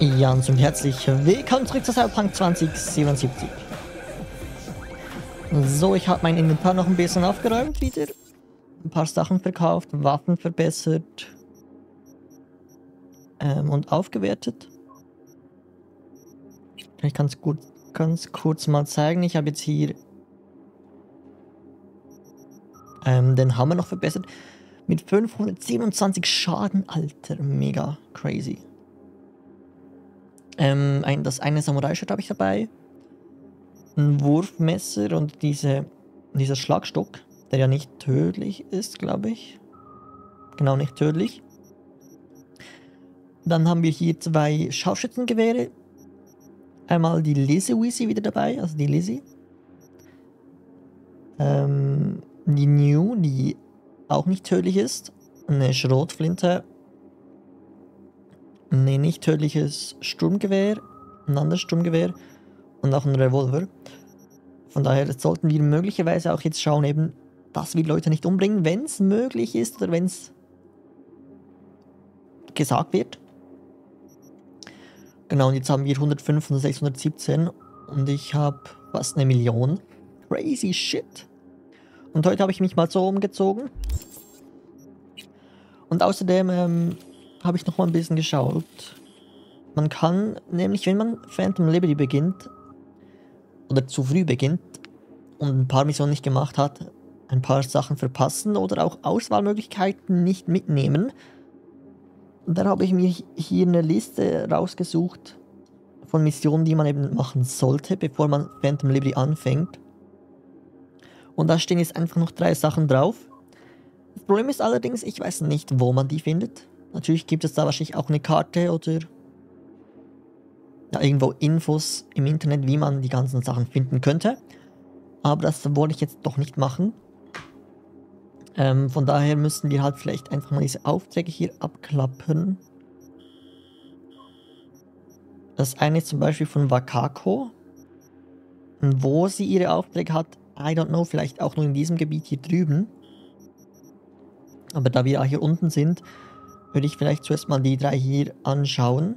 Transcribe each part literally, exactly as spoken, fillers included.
Ja, und herzlich willkommen zurück zu Cyberpunk zwanzig siebenundsiebzig. So, ich habe mein Inventar noch ein bisschen aufgeräumt wieder. Ein paar Sachen verkauft, Waffen verbessert ähm, und aufgewertet. Ich kann es gut, ganz kurz mal zeigen. Ich habe jetzt hier ähm, den Hammer noch verbessert. Mit fünfhundertsiebenundzwanzig Schaden, Alter, mega crazy. Ähm, ein, das eine Samurai-Schwert habe ich dabei. Ein Wurfmesser und diese, dieser Schlagstock, der ja nicht tödlich ist, glaube ich. Genau, nicht tödlich. Dann haben wir hier zwei Scharfschützengewehre. Einmal die Lizzie Weezy wieder dabei, also die Lizzie. Ähm, die New, die auch nicht tödlich ist. Eine Schrotflinte. Ein nicht tödliches Sturmgewehr. Ein anderes Sturmgewehr. Und auch ein Revolver. Von daher sollten wir möglicherweise auch jetzt schauen, eben, dass wir Leute nicht umbringen, wenn es möglich ist oder wenn es gesagt wird. Genau, und jetzt haben wir hundertfünf und sechshundertsiebzehn und ich habe fast eine Million. Crazy shit. Und heute habe ich mich mal so umgezogen. Und außerdem ähm, habe ich noch mal ein bisschen geschaut. Man kann nämlich, wenn man Phantom Liberty beginnt, oder zu früh beginnt und ein paar Missionen nicht gemacht hat, ein paar Sachen verpassen oder auch Auswahlmöglichkeiten nicht mitnehmen. Und da habe ich mir hier eine Liste rausgesucht von Missionen, die man eben machen sollte, bevor man Phantom Liberty anfängt. Und da stehen jetzt einfach noch drei Sachen drauf. Das Problem ist allerdings, ich weiß nicht, wo man die findet. Natürlich gibt es da wahrscheinlich auch eine Karte oder ja, irgendwo Infos im Internet, wie man die ganzen Sachen finden könnte. Aber das wollte ich jetzt doch nicht machen. Ähm, von daher müssen wir halt vielleicht einfach mal diese Aufträge hier abklappen. Das eine ist zum Beispiel von Wakako. Und wo sie ihre Aufträge hat, I don't know, vielleicht auch nur in diesem Gebiet hier drüben. Aber da wir hier unten sind, würde ich vielleicht zuerst mal die drei hier anschauen.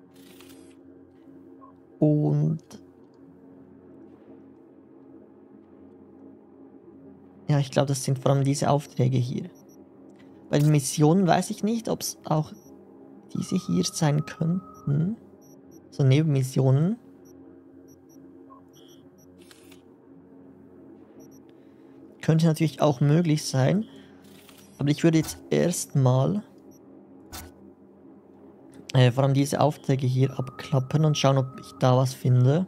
Und ja, ich glaube, das sind vor allem diese Aufträge hier. Bei den Missionen weiß ich nicht, ob es auch diese hier sein könnten. So Nebenmissionen. Könnte natürlich auch möglich sein. Aber ich würde jetzt erstmal äh, vor allem diese Aufträge hier abklappen und schauen, ob ich da was finde.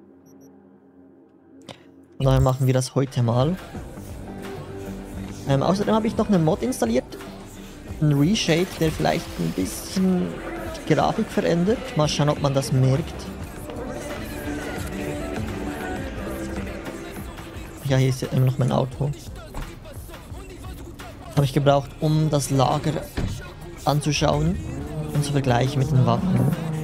Und daher machen wir das heute mal. Ähm, außerdem habe ich noch einen Mod installiert. Ein Reshade, der vielleicht ein bisschen die Grafik verändert. Mal schauen, ob man das merkt. Ja, hier ist ja immer noch mein Auto. Habe ich gebraucht, um das Lager anzuschauen und zu vergleichen mit den Waffen.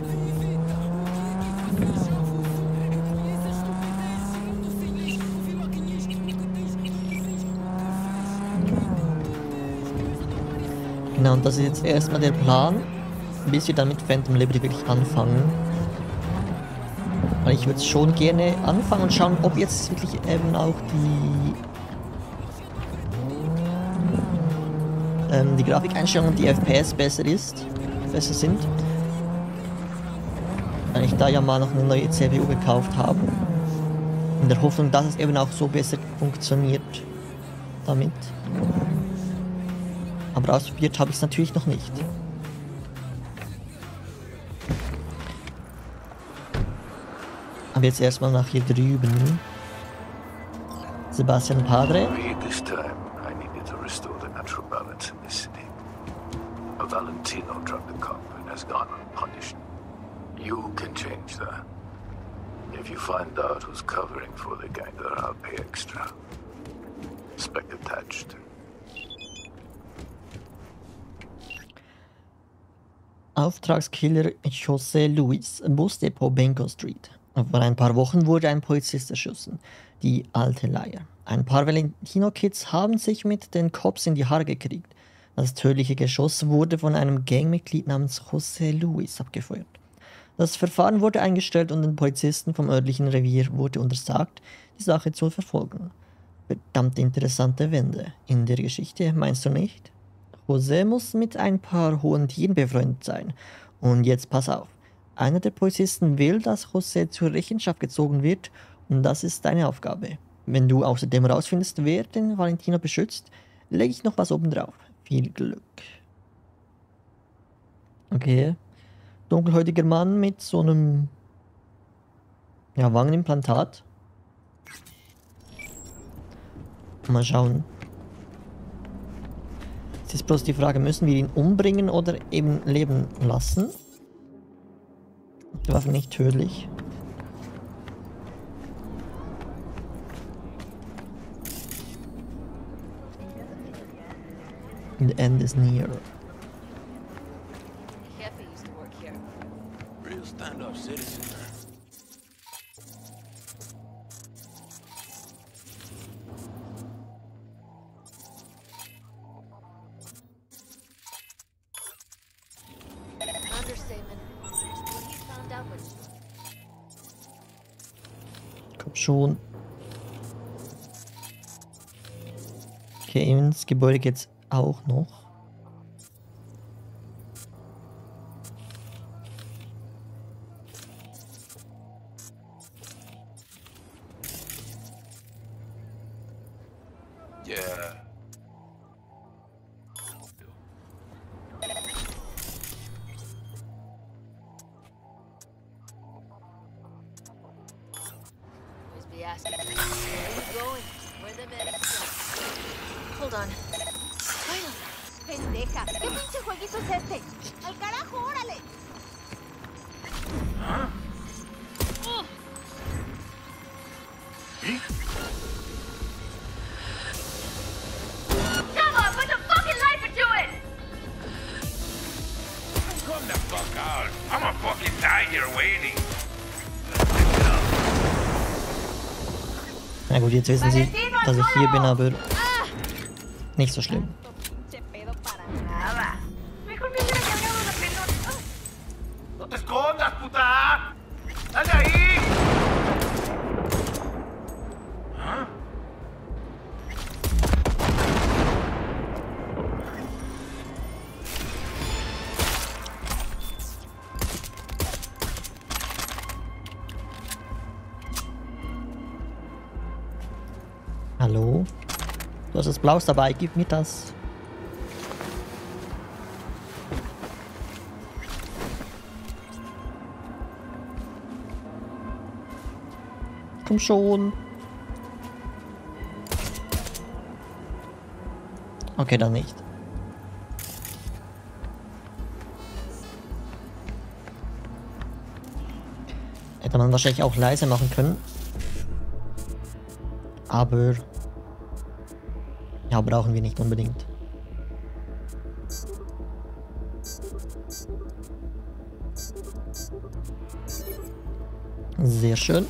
Genau, und das ist jetzt erstmal der Plan, bis wir dann mit Phantom Liberty wirklich anfangen. Weil ich würde schon gerne anfangen und schauen, ob jetzt wirklich eben auch die ähm, die Grafikeinstellungen und die F P S besser ist, besser sind. Weil ich da ja mal noch eine neue C P U gekauft habe. In der Hoffnung, dass es eben auch so besser funktioniert damit. Aber ausprobiert habe ich es natürlich noch nicht. Aber jetzt erstmal nach hier drüben. Sebastian Padre. This time, I needed to restore the natural balance in this city. A Valentino drugged the cop and has gone unpunished. You can change that. If you find out who's covering for the gang, then I'll pay extra. Spec attached. Auftragskiller José Luis, Busdepot Benko Street. Vor ein paar Wochen wurde ein Polizist erschossen. Die alte Leier. Ein paar Valentino-Kids haben sich mit den Cops in die Haare gekriegt. Das tödliche Geschoss wurde von einem Gangmitglied namens José Luis abgefeuert. Das Verfahren wurde eingestellt und den Polizisten vom örtlichen Revier wurde untersagt, die Sache zu verfolgen. Verdammt interessante Wende in der Geschichte, meinst du nicht? José muss mit ein paar hohen Tieren befreundet sein. Und jetzt pass auf. Einer der Polizisten will, dass José zur Rechenschaft gezogen wird und das ist deine Aufgabe. Wenn du außerdem herausfindest, wer den Valentino beschützt, lege ich noch was oben drauf. Viel Glück. Okay. Dunkelhäutiger Mann mit so einem ja, Wangenimplantat. Mal schauen. Es ist bloß die Frage, müssen wir ihn umbringen oder eben leben lassen? Die Waffe nicht tödlich. The end is near. Real stand-up citizen. Komm schon. Okay, ins Gebäude geht's auch noch. Yeah. Be asking, where are you going? Where the medics? Hold on. Bueno, pendeja. ¿Qué pinche jueguito es este? ¡Al carajo, órale! Huh? Oh. Come on, put the fucking life into it! Come the fuck out. I'm a fucking tiger waiting. Na gut, jetzt wissen sie, dass ich hier bin, aber nicht so schlimm. ¡No te escondas, puta! ¡Dale ahí! ¿Ah? Hallo? Du hast das Blaus dabei, gib mir das. Komm schon. Okay, dann nicht. Hätte man wahrscheinlich auch leise machen können. Aber ja, brauchen wir nicht unbedingt. Sehr schön.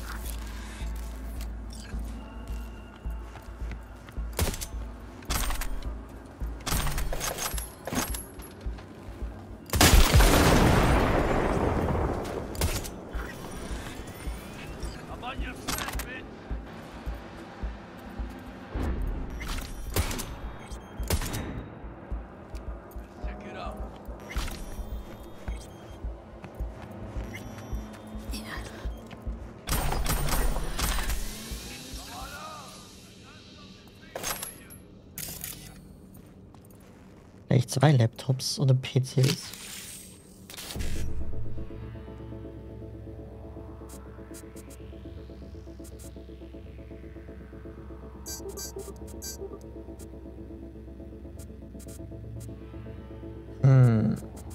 Vielleicht zwei Laptops oder P Cs. Hm.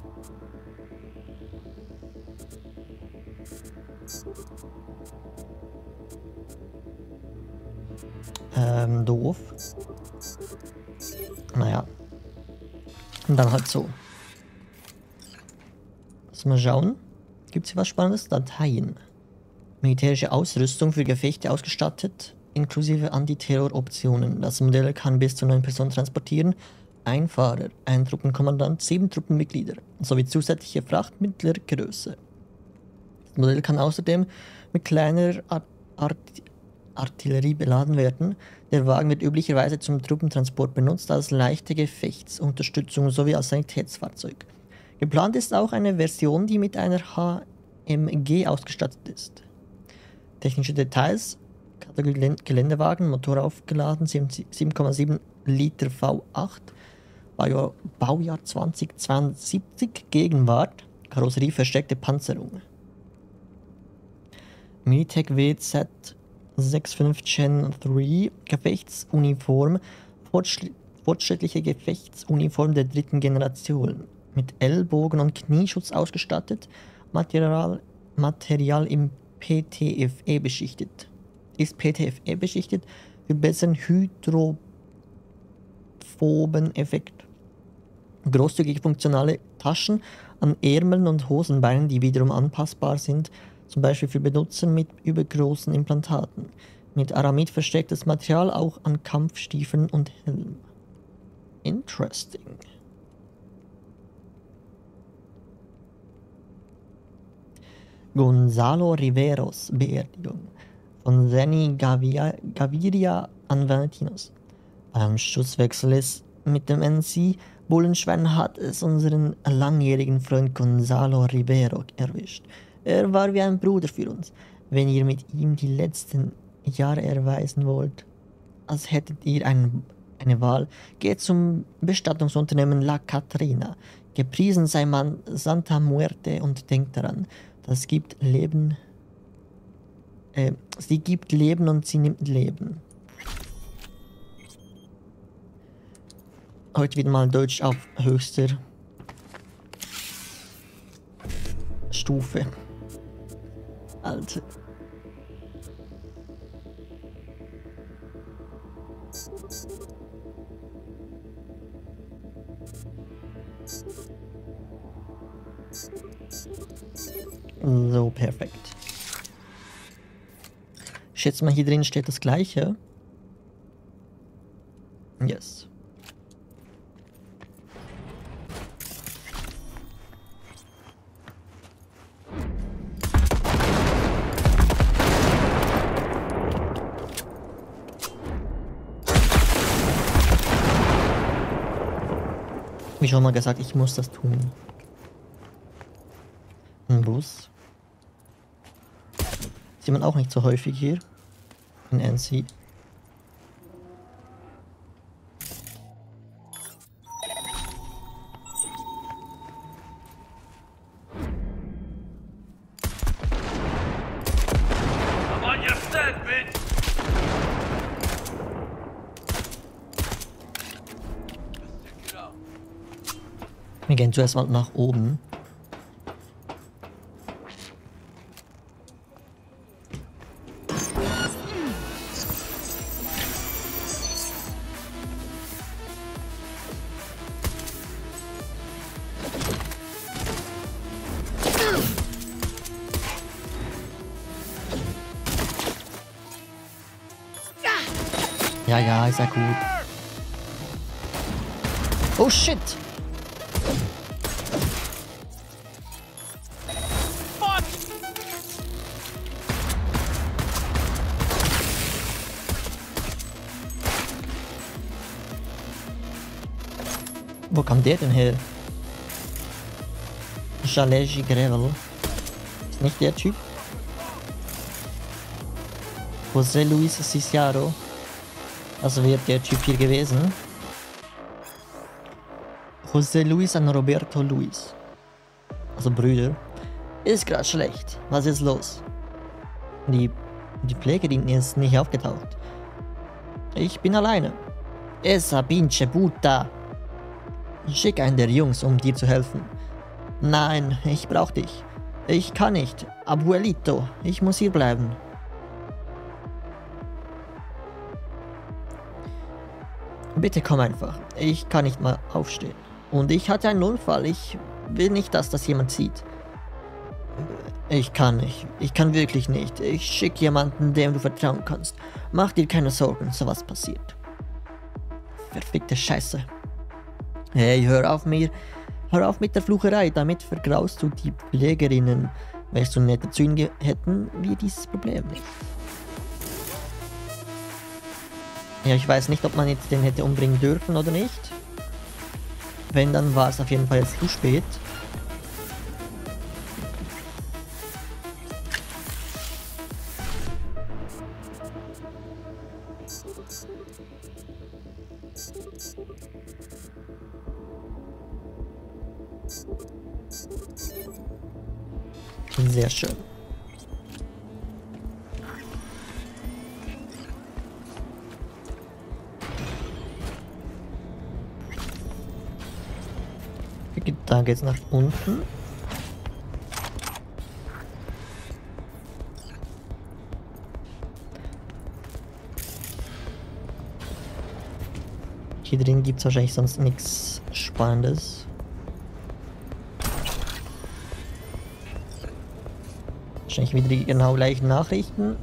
Ähm, doof. Naja. Und dann halt so. Lass mal schauen. Gibt es hier was Spannendes? Dateien. Militärische Ausrüstung für Gefechte ausgestattet, inklusive Antiterror-Optionen. Das Modell kann bis zu neun Personen transportieren. Ein Fahrer, ein Truppenkommandant, sieben Truppenmitglieder sowie zusätzliche Fracht mittlerer Größe. Das Modell kann außerdem mit kleiner Art Art Artillerie beladen werden. Der Wagen wird üblicherweise zum Truppentransport benutzt, als leichte Gefechtsunterstützung sowie als Sanitätsfahrzeug. Geplant ist auch eine Version, die mit einer H M G ausgestattet ist. Technische Details: Kategorie Geländewagen, Motor aufgeladen, sieben Komma sieben Liter V acht, Baujahr, Baujahr zweitausendzweiundsiebzig, Gegenwart, Karosserie versteckte Panzerung. Minitech W Z fünfundsechzig Gen drei, Gefechtsuniform, fortschrittliche Gefechtsuniform der dritten Generation, mit Ellbogen- und Knieschutz ausgestattet, Material, Material im P T F E beschichtet. Ist P T F E beschichtet für besseren hydrophoben Effekt. Großzügig funktionale Taschen an Ärmeln und Hosenbeinen, die wiederum anpassbar sind, zum Beispiel für Benutzer mit übergroßen Implantaten. Mit Aramid verstecktes Material auch an Kampfstiefeln und Helm. Interesting. Gonzalo Riveros Beerdigung von Zenny Gavia, Gaviria an Valentinos. Beim Schusswechsel ist mit dem N C Bullenschwein hat es unseren langjährigen Freund Gonzalo Rivero erwischt. Er war wie ein Bruder für uns. Wenn ihr mit ihm die letzten Jahre erweisen wollt, als hättet ihr ein, eine Wahl, geht zum Bestattungsunternehmen La Catrina. Gepriesen sei man Santa Muerte und denkt daran, das gibt Leben, äh, sie gibt Leben und sie nimmt Leben. Heute wieder mal Deutsch auf höchster Stufe. Alter. So, perfekt. Ich schätze mal, hier drin steht das Gleiche. Yes. Wie schon mal gesagt, ich muss das tun. Ein Bus. Sieht man auch nicht so häufig hier in N C. Wir gehen zuerst mal nach oben. Ja, ja, ist ja gut. Oh shit! Wo kam der denn her? Jalegi Gravel. Ist nicht der Typ? José Luis Ciciaro. Also wäre der Typ hier gewesen. José Luis und Roberto Luis. Also Brüder. Ist gerade schlecht. Was ist los? Die, die Pflegerin ist nicht aufgetaucht. Ich bin alleine. Esa pinche puta. Schick einen der Jungs, um dir zu helfen. Nein, ich brauch dich. Ich kann nicht. Abuelito, ich muss hier bleiben. Bitte komm einfach. Ich kann nicht mal aufstehen. Und ich hatte einen Unfall. Ich will nicht, dass das jemand sieht. Ich kann nicht. Ich kann wirklich nicht. Ich schicke jemanden, dem du vertrauen kannst. Mach dir keine Sorgen, sowas passiert. Verfickte Scheiße. Hey, hör auf mir. Hör auf mit der Flucherei. Damit vergraust du die Pflegerinnen. Wärst du netter zu ihnen, hätten wir dieses Problem nicht. Ja, ich weiß nicht, ob man jetzt den hätte umbringen dürfen oder nicht. Wenn, dann war es auf jeden Fall jetzt zu spät. Sehr schön. Da geht's nach unten. Hier drin gibt es wahrscheinlich sonst nichts Spannendes. Wahrscheinlich wieder die genau gleichen Nachrichten.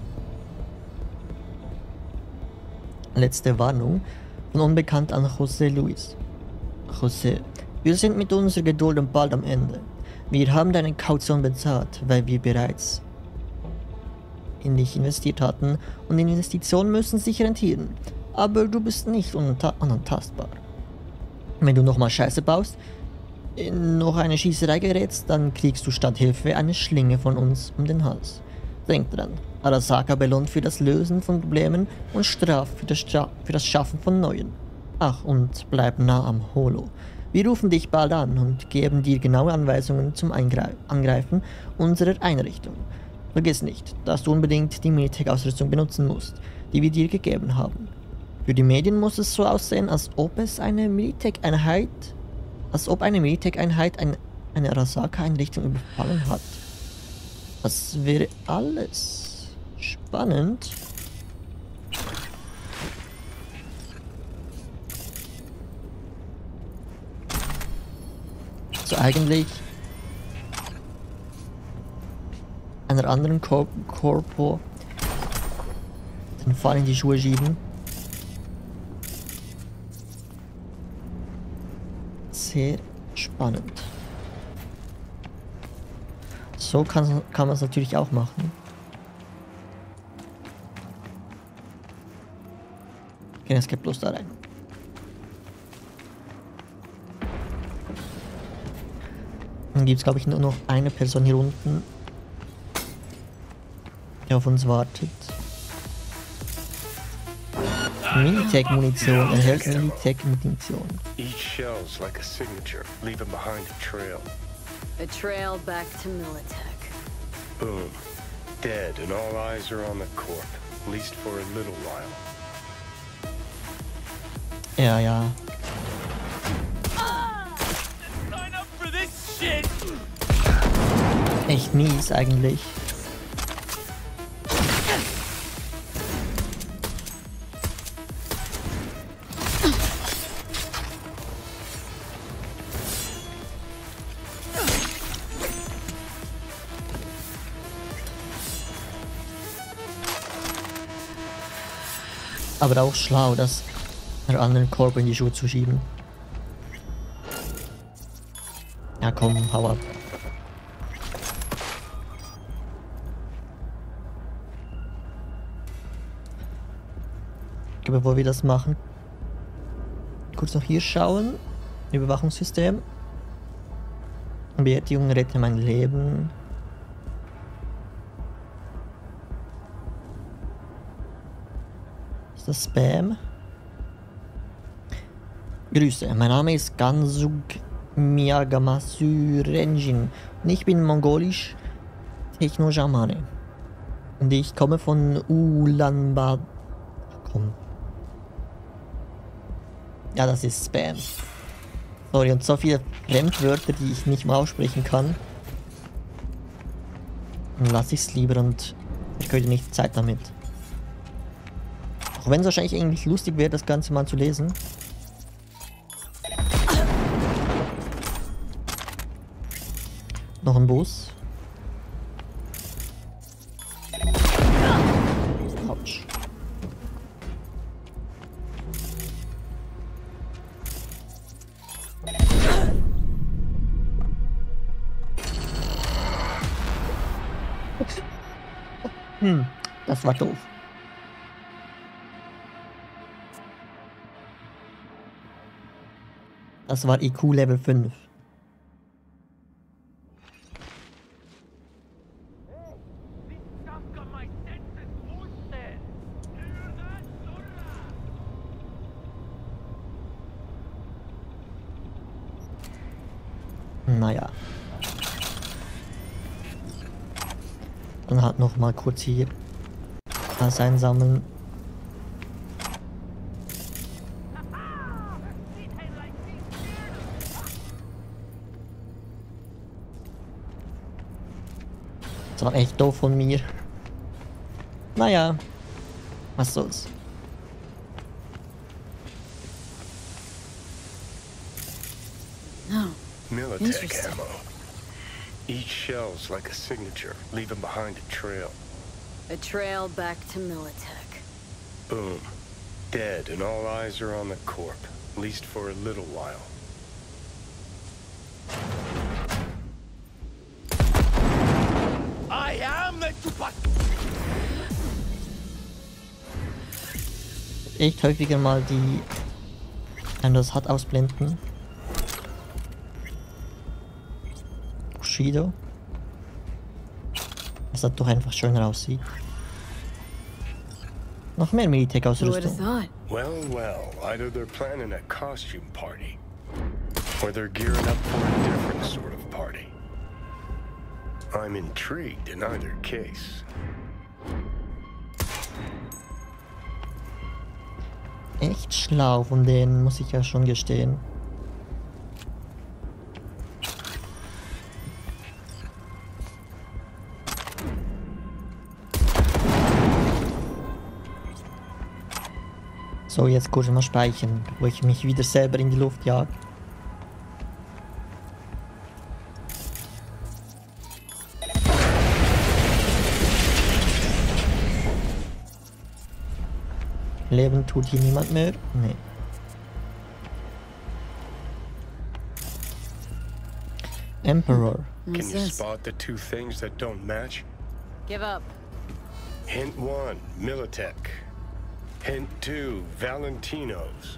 Letzte Warnung von Unbekannt an José Luis. José, wir sind mit unserer Geduld und bald am Ende. Wir haben deine Kaution bezahlt, weil wir bereits in dich investiert hatten und Investitionen müssen sich rentieren. Aber du bist nicht unantastbar. Wenn du nochmal Scheiße baust, in noch eine Schießerei gerätst, dann kriegst du statt Hilfe eine Schlinge von uns um den Hals. Denk dran, Arasaka belohnt für das Lösen von Problemen und straft für das, Stra für das Schaffen von neuen. Ach, und bleib nah am Holo. Wir rufen dich bald an und geben dir genaue Anweisungen zum Eingre Angreifen unserer Einrichtung. Vergiss nicht, dass du unbedingt die Militech-Ausrüstung benutzen musst, die wir dir gegeben haben. Für die Medien muss es so aussehen, als ob es eine Militech-Einheit, als ob eine Militech-Einheit ein, eine Arasaka-Einrichtung überfallen hat. Das wäre alles spannend. So eigentlich einer anderen Kor Korpo den Fall in die Schuhe schieben. Sehr spannend. So kann, kann man es natürlich auch machen. Okay, es geht bloß da rein. Dann gibt es, glaube ich, nur noch eine Person hier unten, die auf uns wartet. Minitech-Munition, erhält Minitech-Munition. Each shell's like a signature, leaving behind a trail. A trail back to Militech. Boom. Dead, and all eyes are on the corp, at least for a little while. Ja, ja. Echt mies eigentlich. Aber auch schlau, das der anderen Korb in die Schuhe zu schieben. Ja komm, hau ab. Okay, bevor wir das machen, kurz noch hier schauen. Überwachungssystem. Beerdigung rette mein Leben. Ist das Spam? Grüße, mein Name ist Gansug Miyagamasu-Renjin und ich bin mongolisch Techno-Jamane. Und ich komme von Ulaanbaatar. Komm. Ja, das ist Spam. Sorry, und so viele Fremdwörter, die ich nicht mal aussprechen kann. Dann lasse ich es lieber und ich könnte nicht Zeit damit. Auch wenn es wahrscheinlich eigentlich lustig wäre, das Ganze mal zu lesen. Noch ein Bus. Autsch. Hm, das war doof. Das war I Q Level fünf. Naja. Dann halt noch mal kurz hier was einsammeln. Das war echt doof von mir. Naja, was soll's. No. Militech Interesting. ammo. Each shell's like a signature, leaving behind a trail. A trail back to Militech. Boom. Dead, and all eyes are on the corp, at least for a little while. I am the Tupac. Echt häufiger mal die, wenn das hat, ausblenden. Bushido. Dass das doch einfach schöner aussieht. Noch mehr Who would have Militech-Ausrüstung. thought? Well, well, either they're planning a costume party, or they're gearing up for a different sort of party. I'm intrigued in either case. Echt schlau von denen, muss ich ja schon gestehen. So, jetzt kurz mal speichern, wo ich mich wieder selber in die Luft jag. Leben tut hier niemand mehr? Nee. Emperor. Can What's you this? spot the two things that don't match? Give up. Hint one, Militech. Hint two, Valentinos.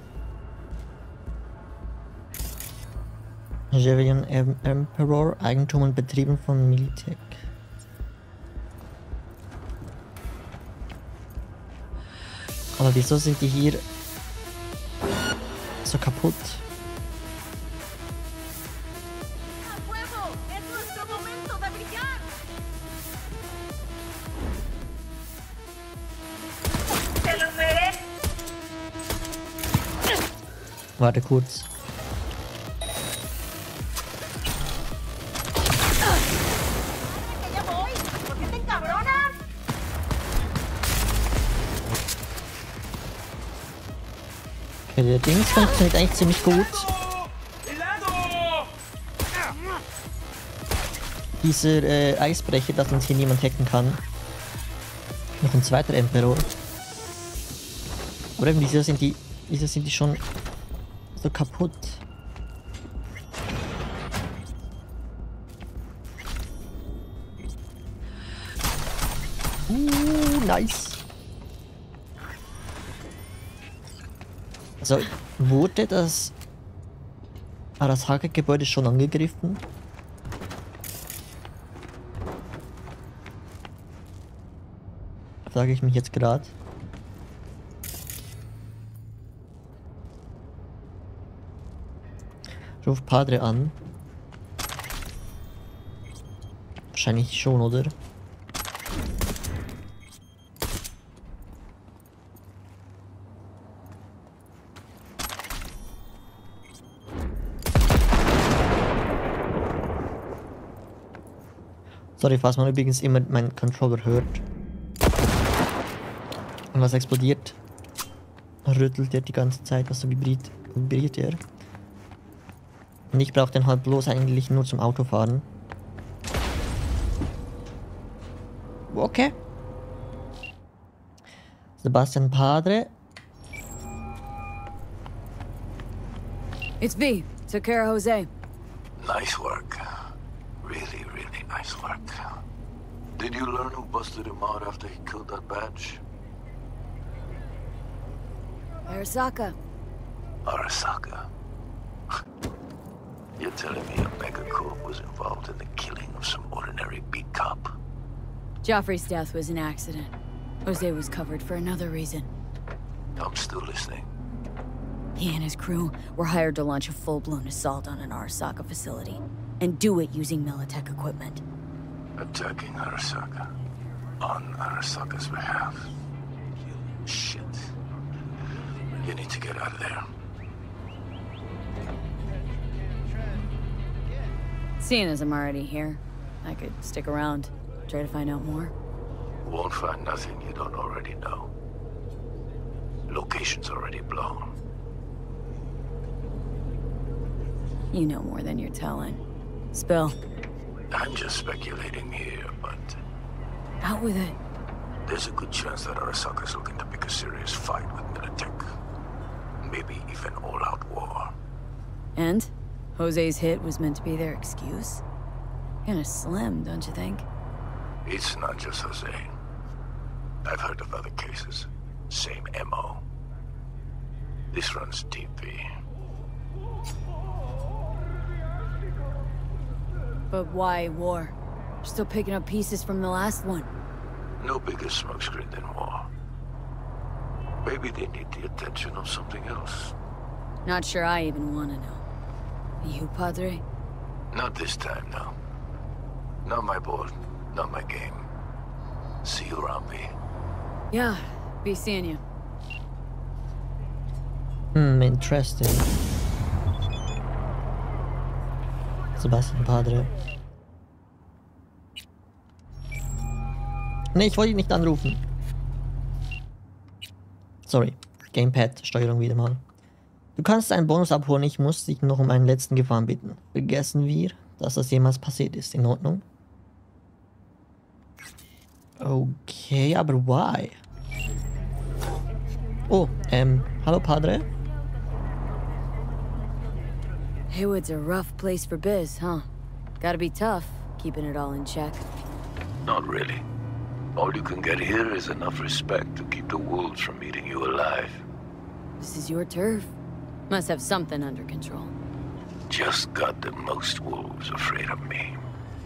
Javian em Emperor, Eigentum und Betrieben von Militech. Aber wieso sind die hier so kaputt? ¡A huevo! ¡Es nuestro momento de brillar! ¡Se lo merece! Warte kurz. ¡Que ya voy! ¿Por qué te encabronas? Okay, der Dings funktioniert eigentlich ziemlich gut. Dieser äh, Eisbrecher, dass uns hier niemand hacken kann. Noch ein zweiter Emperor. Aber eben, wieso sind die, wieso sind die schon so kaputt? Uh, nice. Also, wurde das Arasaka-Gebäude schon angegriffen? Frage ich mich jetzt gerade. Ruf Padre an. Wahrscheinlich schon, oder? Sorry, falls man übrigens immer meinen Controller hört. Und was explodiert, rüttelt er die ganze Zeit, also vibriert, vibriert er. Und ich brauche den halt bloß eigentlich nur zum Autofahren. Okay. Sebastian Padre. It's B. Took care of Jose. Nice work. Really, really nice work. Did you learn who busted him out after he killed that badge? Arasaka. Arasaka? You're telling me a megacorp was involved in the killing of some ordinary beat cop? Joffrey's death was an accident. Jose was covered for another reason. I'm still listening. He and his crew were hired to launch a full-blown assault on an Arasaka facility, and do it using Militech equipment. Attacking Arasaka. On Arasaka's behalf. Shit. You need to get out of there. Seeing as I'm already here, I could stick around, try to find out more. Won't find nothing you don't already know. Location's already blown. You know more than you're telling. Spill. I'm just speculating here, but Out with it. there's a good chance that Arasaka's looking to pick a serious fight with Militech. Maybe even all-out war. And? Jose's hit was meant to be their excuse? Kinda slim, don't you think? It's not just Jose. I've heard of other cases. Same M O. This runs deep, V. But why war? We're still picking up pieces from the last one. No bigger smokescreen than war. Maybe they need the attention of something else. Not sure I even want to know. You, Padre? Not this time, no. Not my board, not my game. See you around, V. Yeah, be seeing you. Hmm, interesting. Sebastian Padre. Ne, ich wollte ihn nicht anrufen. Sorry. Gamepad-Steuerung wieder mal. Du kannst einen Bonus abholen, ich muss dich noch um einen letzten Gefallen bitten. Vergessen wir, dass das jemals passiert ist. In Ordnung? Okay, aber why? Oh, ähm, hallo Padre? Haywood's a rough place for biz, huh? Gotta be tough, keeping it all in check. Not really. All you can get here is enough respect to keep the wolves from eating you alive. This is your turf. Must have something under control. Just got the most wolves afraid of me.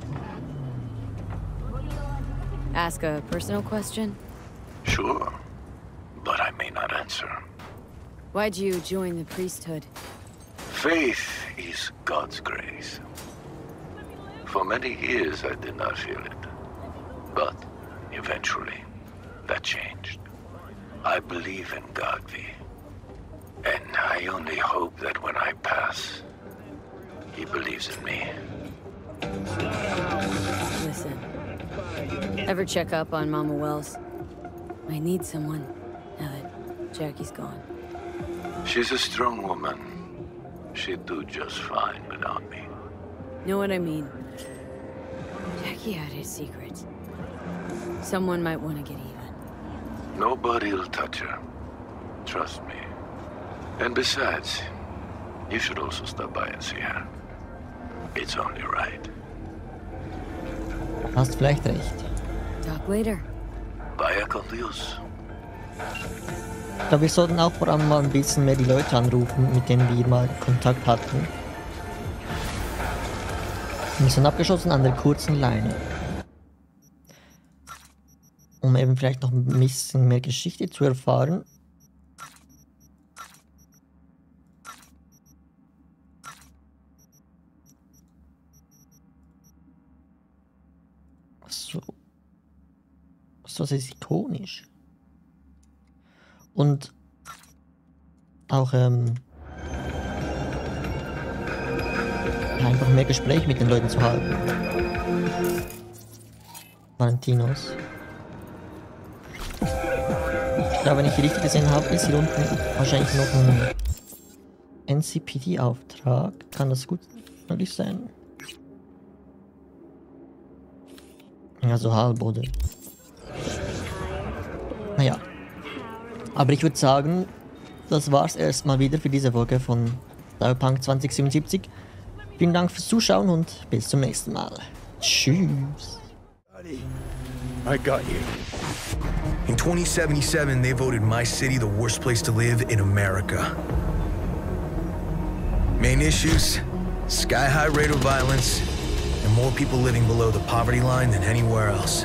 Ask a personal question? Sure, but I may not answer. Why'd you join the priesthood? Faith is God's grace. For many years I did not feel it. But eventually, that changed. I believe in God, V. And I only hope that when I pass, he believes in me. Listen. Ever check up on Mama Wells? I need someone, now that Jackie's gone. She's a strong woman. She'd do just fine without me. Know what I mean? Jackie had his secrets. Someone might want to get even. Nobody'll touch her. Trust me. And besides, you should also stop by and see her. It's only right. Hast vielleicht recht. Talk later. Vaya con Dios. Ich glaube, wir sollten auch vor allem mal ein bisschen mehr die Leute anrufen, mit denen wir mal Kontakt hatten. Wir sind abgeschossen an der kurzen Leine. Um eben vielleicht noch ein bisschen mehr Geschichte zu erfahren. So. So, das ist ikonisch. Und auch ähm, einfach mehr Gespräch mit den Leuten zu halten. Valentinos. Ich glaube, wenn ich richtig gesehen habe, ist hier unten wahrscheinlich noch ein N C P D-Auftrag. Kann das gut möglich sein? Ja, so halb, oder? Naja. Aber ich würde sagen, das war's erstmal wieder für diese Folge von Cyberpunk zwanzig siebenundsiebzig. Vielen Dank fürs Zuschauen und bis zum nächsten Mal. Tschüss. I got you. In twenty seventy-seven, they voted my city the worst place to live in America. Main issues, sky-high rate of violence, and more people living below the poverty line than anywhere else.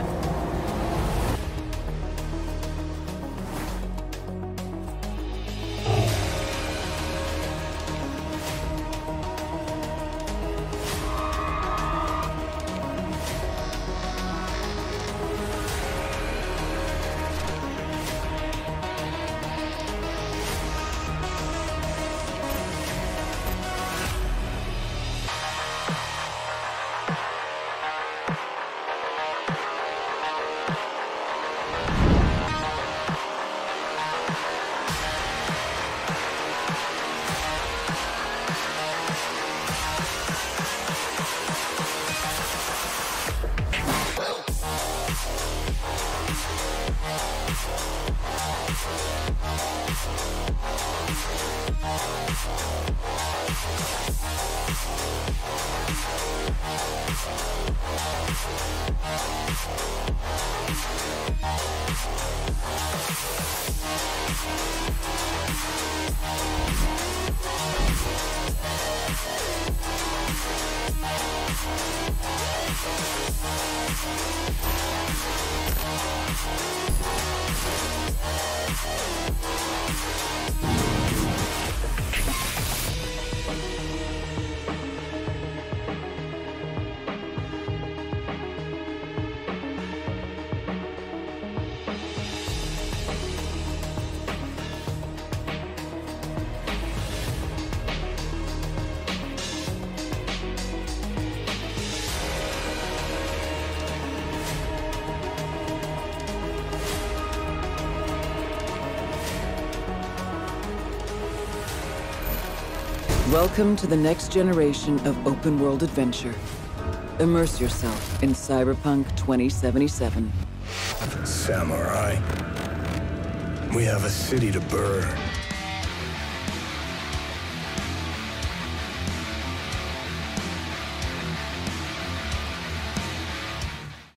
Welcome to the next generation of open-world adventure. Immerse yourself in Cyberpunk twenty seventy-seven. Samurai. We have a city to burn.